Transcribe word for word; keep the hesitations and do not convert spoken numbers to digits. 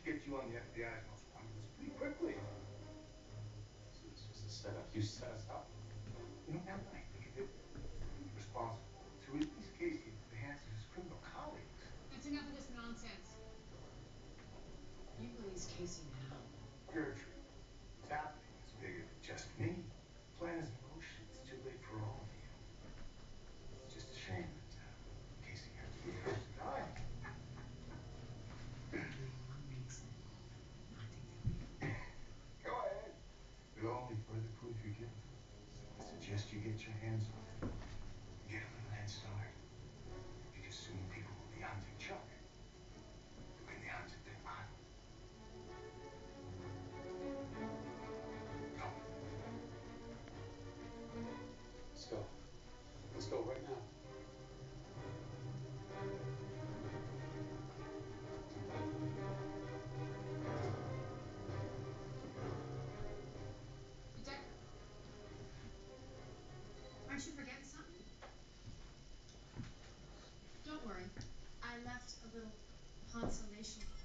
get you on the F B I's most wanted list pretty quickly. So this was a setup. You set us up. You know, now that I think of it, you're responsible to at least Casey into the hands of his criminal colleagues. That's enough of this nonsense. You release Casey now. Gertrude, what's happening is bigger than just me. The plan is in motion. It's too late for all of you. It's just a shame that uh, Casey had to be forced to die. You're the one reason not to kill you. Go ahead. It'll only further prove your guilt. I suggest you get your hands on it. You get a little head start. Because soon people will be hunting Chuck. The way they hunted Bin Laden. Go. Let's go. Let's go right now. Detective, aren't you forgetting something? Don't worry. I left a little consolation